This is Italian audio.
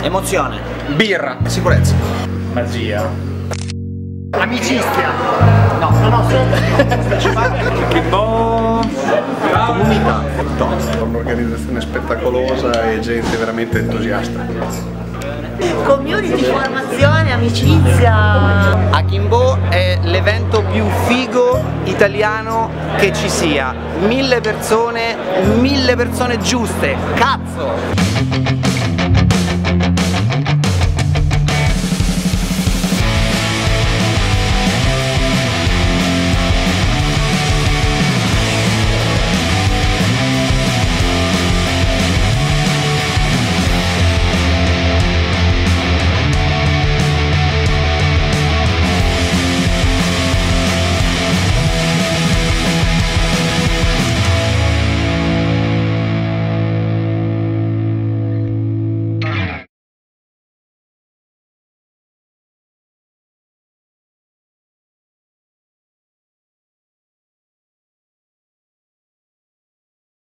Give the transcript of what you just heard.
Emozione. Birra. Sicurezza. Magia. Amicizia. No. Comunità. Un'organizzazione spettacolosa e gente veramente entusiasta. Community, formazione, amicizia. Akimbo è l'evento più figo italiano che ci sia. 1000 persone giuste, cazzo!